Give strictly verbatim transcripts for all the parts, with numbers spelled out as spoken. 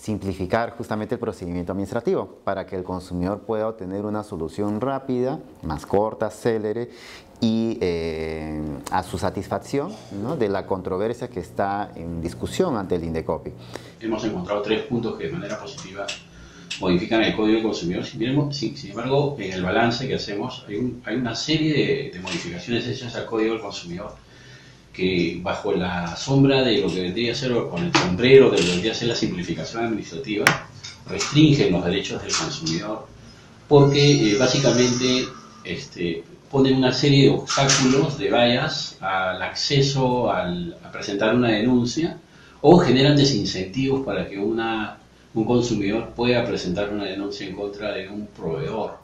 simplificar justamente el procedimiento administrativo para que el consumidor pueda obtener una solución rápida, más corta, célere y eh, a su satisfacción, ¿no?, de la controversia que está en discusión ante el INDECOPI. Hemos encontrado tres puntos que de manera positiva modifican el Código del Consumidor. Sin, sin, sin embargo, en el balance que hacemos hay, un, hay una serie de, de modificaciones hechas al Código del Consumidor que, bajo la sombra de lo que vendría a ser, o con el sombrero de lo que vendría a ser la simplificación administrativa, restringen los derechos del consumidor porque eh, básicamente este, ponen una serie de obstáculos, de vallas al acceso al, a presentar una denuncia, o generan desincentivos para que una, un consumidor pueda presentar una denuncia en contra de un proveedor.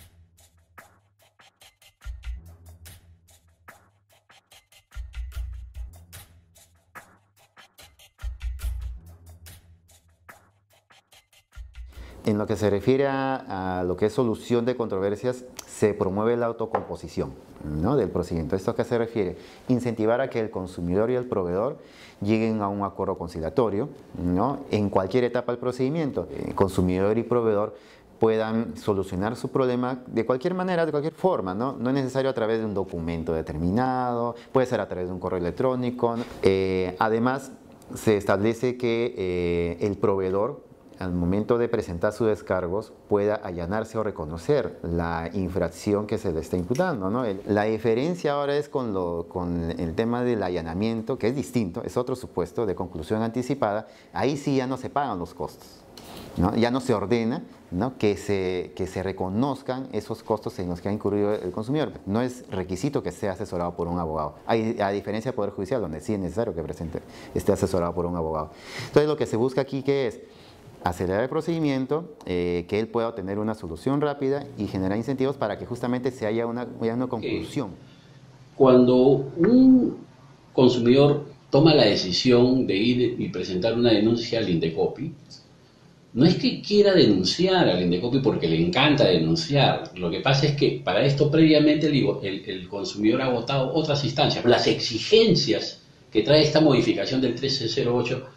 En lo que se refiere a, a lo que es solución de controversias, se promueve la autocomposición, ¿no?, del procedimiento. ¿Esto a qué se refiere? Incentivar a que el consumidor y el proveedor lleguen a un acuerdo conciliatorio, ¿no?, en cualquier etapa del procedimiento. El consumidor y proveedor puedan solucionar su problema de cualquier manera, de cualquier forma, ¿no? No es necesario a través de un documento determinado, puede ser a través de un correo electrónico. Eh, además, se establece que eh, el proveedor, al momento de presentar sus descargos, pueda allanarse o reconocer la infracción que se le está imputando, ¿no? La diferencia ahora es con, lo, con el tema del allanamiento, que es distinto, es otro supuesto de conclusión anticipada. Ahí sí ya no se pagan los costos, ¿no? Ya no se ordena, ¿no?, que se, que se reconozcan esos costos en los que ha incurrido el consumidor. No es requisito que sea asesorado por un abogado, hay, a diferencia del Poder Judicial, donde sí es necesario que presente, esté asesorado por un abogado. Entonces, lo que se busca aquí, ¿qué es? Acelerar el procedimiento, eh, que él pueda obtener una solución rápida y generar incentivos para que justamente se haya una, haya una conclusión. Cuando un consumidor toma la decisión de ir y presentar una denuncia al INDECOPI, no es que quiera denunciar al INDECOPI porque le encanta denunciar. Lo que pasa es que para esto previamente el, el, el consumidor ha agotado otras instancias. Las exigencias que trae esta modificación del trece cero ocho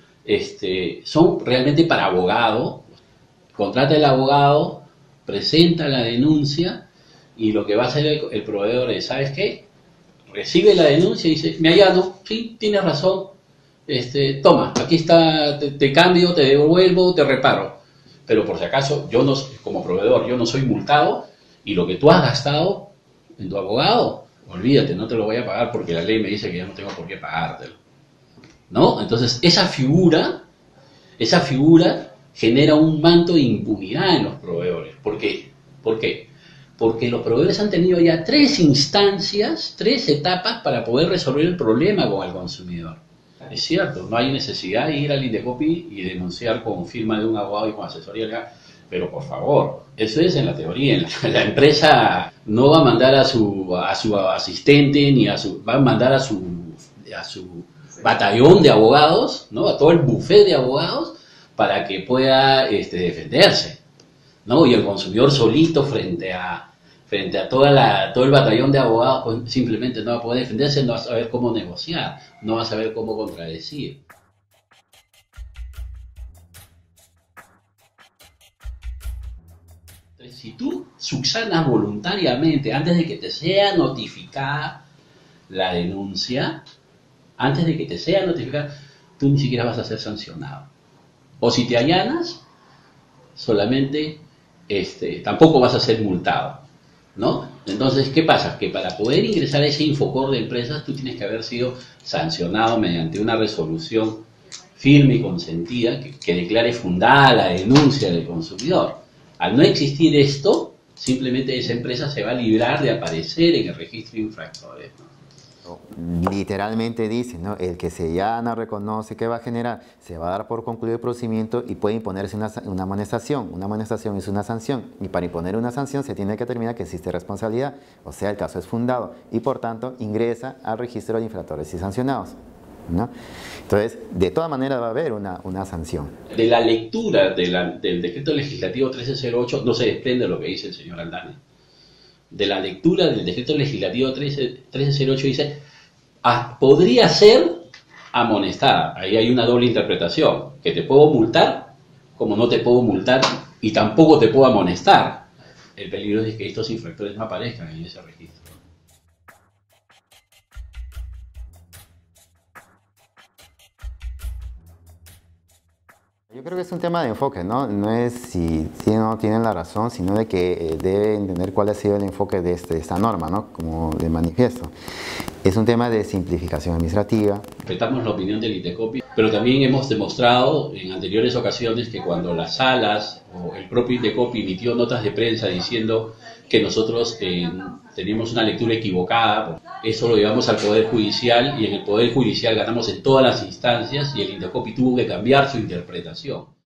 Este, son realmente para abogado. Contrata el abogado, presenta la denuncia y lo que va a hacer el, el proveedor es, ¿sabes qué? Recibe la denuncia y dice, me allano, sí, tienes razón, este, toma, aquí está, te, te cambio, te devuelvo, te reparo. Pero por si acaso, yo no, como proveedor, yo no soy multado y lo que tú has gastado en tu abogado, olvídate, no te lo voy a pagar porque la ley me dice que ya no tengo por qué pagártelo, ¿no? Entonces, esa figura, esa figura genera un manto de impunidad en los proveedores. ¿Por qué? ¿Por qué? Porque los proveedores han tenido ya tres instancias, tres etapas para poder resolver el problema con el consumidor. Es cierto, no hay necesidad de ir al INDECOPI y denunciar con firma de un abogado y con asesoría legal, pero por favor, eso es en la teoría. La empresa no va a mandar a su, a su asistente ni a su, va a mandar a su, a su batallón de abogados, ¿no?, a todo el buffet de abogados para que pueda este, defenderse, ¿no? Y el consumidor solito frente a frente a toda la, todo el batallón de abogados pues simplemente no va a poder defenderse, no va a saber cómo negociar, no va a saber cómo contradecir. Entonces, si tú subsanas voluntariamente antes de que te sea notificada la denuncia, antes de que te sea notificada, tú ni siquiera vas a ser sancionado. O si te allanas, solamente este, tampoco vas a ser multado, ¿no? Entonces, ¿qué pasa? Que para poder ingresar a ese Infocor de empresas, tú tienes que haber sido sancionado mediante una resolución firme y consentida que, que declare fundada la denuncia del consumidor. Al no existir esto, simplemente esa empresa se va a librar de aparecer en el registro de infractores, ¿no? Literalmente dice, ¿no?, el que se llana reconoce que va a generar, se va a dar por concluido el procedimiento y puede imponerse una, una amonestación. Una amonestación es una sanción y para imponer una sanción se tiene que determinar que existe responsabilidad, o sea, el caso es fundado y por tanto ingresa al registro de infractores y sancionados, ¿no? Entonces, de todas maneras va a haber una, una sanción. De la lectura de la, del decreto legislativo trece cero ocho no se desprende lo que dice el señor Aldana. De la lectura del decreto legislativo trece cero ocho dice, ah, podría ser amonestada. Ahí hay una doble interpretación, que te puedo multar como no te puedo multar y tampoco te puedo amonestar. El peligro es que estos infractores no aparezcan en ese registro. Yo creo que es un tema de enfoque, ¿no? No es si tienen o no tienen la razón, sino de que eh, deben entender cuál ha sido el enfoque de, este, de esta norma, ¿no? Como de manifiesto. Es un tema de simplificación administrativa. Respetamos la opinión del INDECOPI, pero también hemos demostrado en anteriores ocasiones que cuando las salas o el propio INDECOPI emitió notas de prensa diciendo que nosotros eh, teníamos una lectura equivocada, eso lo llevamos al Poder Judicial y en el Poder Judicial ganamos en todas las instancias y el INDECOPI tuvo que cambiar su interpretación.